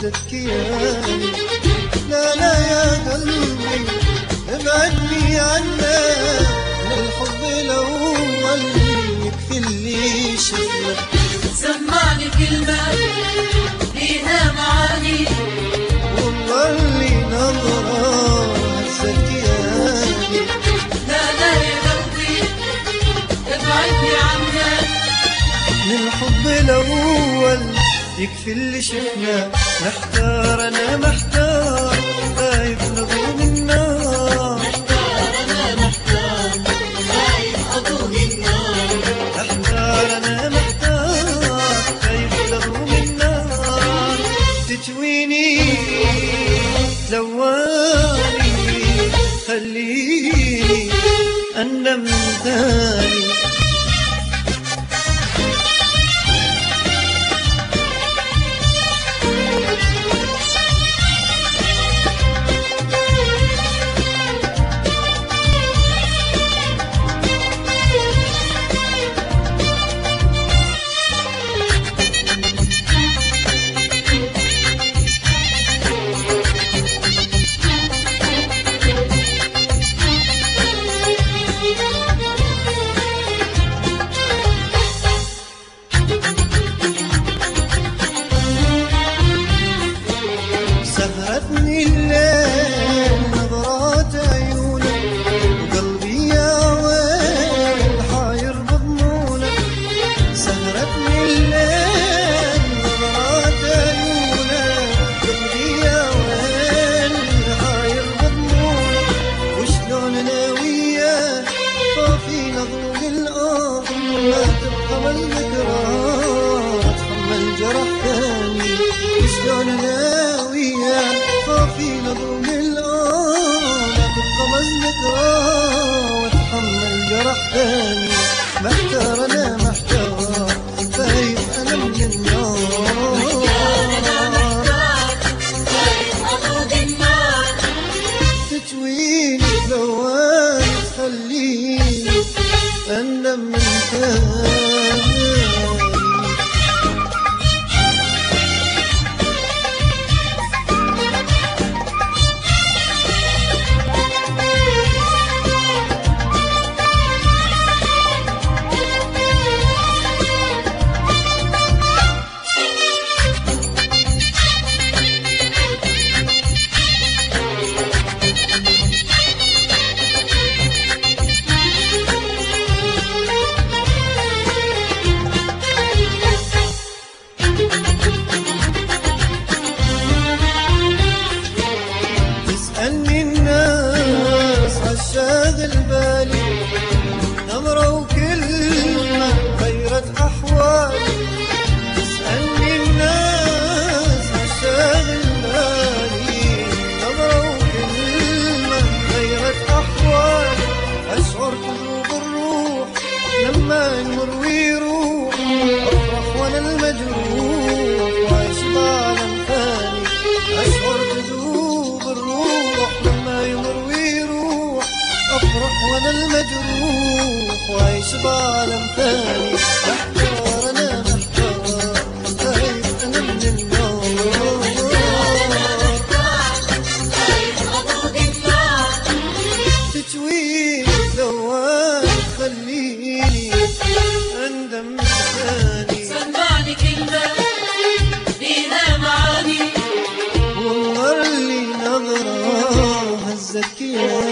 هزت كياني. لا لا يا قلبي ابعدني عنك، من الحب الأول يكفي اللي شفنا. سمعني كلمة ليها معاني، والله اللي نظرة هزت كياني. لا لا يا قلبي ابعدني عنك، من الحب الأول يكفي اللي شفنا. محتار أنا محتار، خايف نضوم النار. محتار أنا محتار، خايف أضوء النار. محتار أنا محتار، خايف نضوم النار. تجويني تلواني، خليني أندم ثاني. سهرتني الليل نظرات عيونك، وقلبي يا ويل حاير بضمونك. سهرتني الليل نظرات عيونك، قلبي يا ويل حاير بضمونك. وشلون انا وياك طافي نظلم الارض، ما تبقى الذكرى تحمل جرح ثاني. وشلون انا في نظم الآن تبقى الذكرى وتحمل جرح ثاني. محتار أنا محتار، خايف أنا من النار. تجويني تلواني، تخليني أندم من ثاني. تسألني الناس عالشاغل بالي، نظرة وكلمة غيرت أحوالي. تسألني الناس عالشاغل بالي، نظرة وكلمة غيرت أحوالي. أشعر تذوب الروح لما يمر ويروح، أفرح وأنا المجروح وعيش بعالم ثاني. أشعر تذوب الروح لما يمر ويروح، أفرح وأنا المجروح وعيش بعالم ثاني. محتار أنا محتار، خايف أنا من النار. تجويني تلواني، تخليني أندم ثاني. سمعني كلمة ليها معاني، والله اللي نظرة هزت كياني.